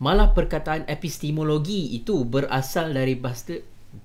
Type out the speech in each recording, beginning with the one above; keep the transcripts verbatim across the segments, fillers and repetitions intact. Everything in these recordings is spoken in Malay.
Malah perkataan epistemologi itu berasal dari bahasa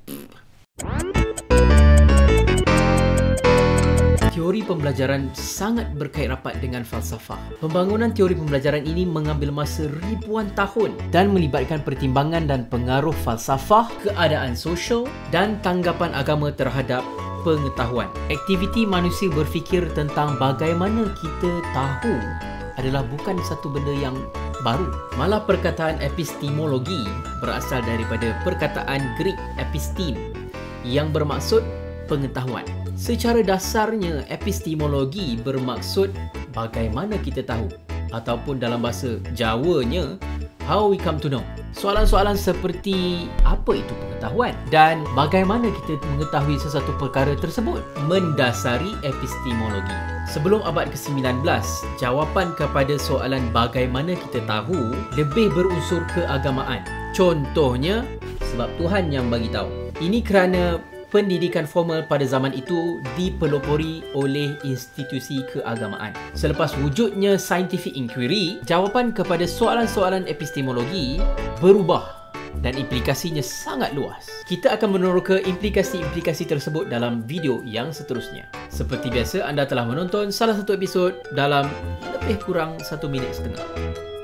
teori pembelajaran sangat berkait rapat dengan falsafah. Pembangunan teori pembelajaran ini mengambil masa ribuan tahun dan melibatkan pertimbangan dan pengaruh falsafah, keadaan sosial dan tanggapan agama terhadap pengetahuan. Aktiviti manusia berfikir tentang bagaimana kita tahu adalah bukan satu benda yang baru. Malah perkataan epistemologi berasal daripada perkataan Greek episteme yang bermaksud pengetahuan. Secara dasarnya, epistemologi bermaksud bagaimana kita tahu, ataupun dalam bahasa Jawanya, how we come to know. Soalan-soalan seperti apa itu pengetahuan dan bagaimana kita mengetahui sesuatu perkara tersebut mendasari epistemologi. Sebelum abad ke sembilan belas, jawapan kepada soalan bagaimana kita tahu lebih berunsur keagamaan. Contohnya, sebab Tuhan yang bagi tahu. Ini kerana pendidikan formal pada zaman itu dipelopori oleh institusi keagamaan. Selepas wujudnya scientific inquiry, jawapan kepada soalan-soalan epistemologi berubah dan implikasinya sangat luas. Kita akan meneroka implikasi-implikasi tersebut dalam video yang seterusnya. Seperti biasa, anda telah menonton salah satu episod dalam lebih kurang satu minit setengah.